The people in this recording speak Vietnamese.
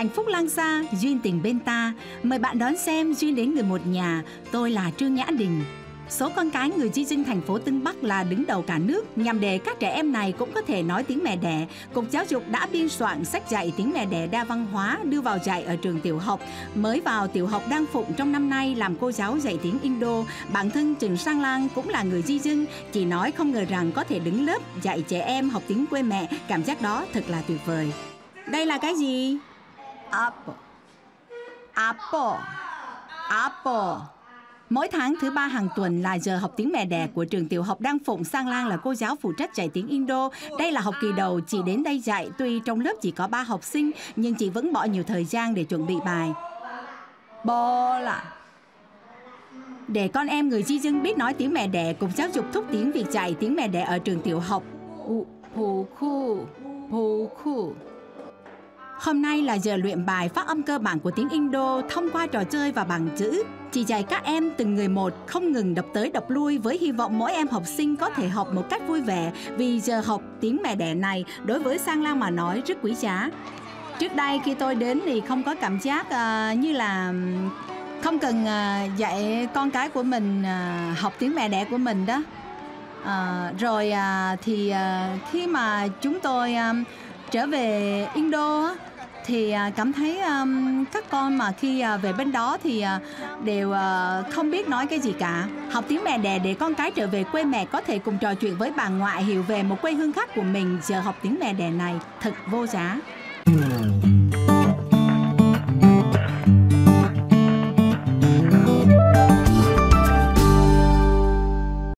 Hạnh phúc lang xa, duyên tình bên ta. Mời bạn đón xem Duyên đến người một nhà. Tôi là Trương Nhã Đình. Số con cái người di dân thành phố Tân Bắc là đứng đầu cả nước. Nhằm để các trẻ em này cũng có thể nói tiếng mẹ đẻ, Cục Giáo dục đã biên soạn sách dạy tiếng mẹ đẻ đa văn hóa đưa vào dạy ở trường tiểu học. Mới vào tiểu học Đan Phụng trong năm nay làm cô giáo dạy tiếng Indo. Bản thân Trần Sang Lang cũng là người di dân. Chị nói không ngờ rằng có thể đứng lớp dạy trẻ em học tiếng quê mẹ. Cảm giác đó thật là tuyệt vời. Đây là cái gì? Apple. Apple. Apple. Mỗi tháng thứ ba hàng tuần là giờ học tiếng mẹ đẻ của trường tiểu học Đan Phụng. Sang Lang là cô giáo phụ trách dạy tiếng Indo. Đây là học kỳ đầu chị đến đây dạy. Tuy trong lớp chỉ có 3 học sinh, nhưng chị vẫn bỏ nhiều thời gian để chuẩn bị bài. Bò là để con em người di dân biết nói tiếng mẹ đẻ, Cục Giáo dục thúc tiến việc dạy tiếng mẹ đẻ ở trường tiểu học. Hôm nay là giờ luyện bài phát âm cơ bản của tiếng Indo thông qua trò chơi và bằng chữ. Chị dạy các em từng người một, không ngừng đọc tới đọc lui với hy vọng mỗi em học sinh có thể học một cách vui vẻ, vì giờ học tiếng mẹ đẻ này đối với Sang Lang mà nói rất quý giá. Trước đây khi tôi đến thì không có cảm giác như là không cần dạy con cái của mình học tiếng mẹ đẻ của mình đó. Thì khi mà chúng tôi trở về Indo thì cảm thấy các con mà khi về bên đó thì đều không biết nói cái gì cả. Học tiếng mẹ đẻ để con cái trở về quê mẹ có thể cùng trò chuyện với bà ngoại, hiểu về một quê hương khác của mình. Giờ học tiếng mẹ đẻ này thật vô giá.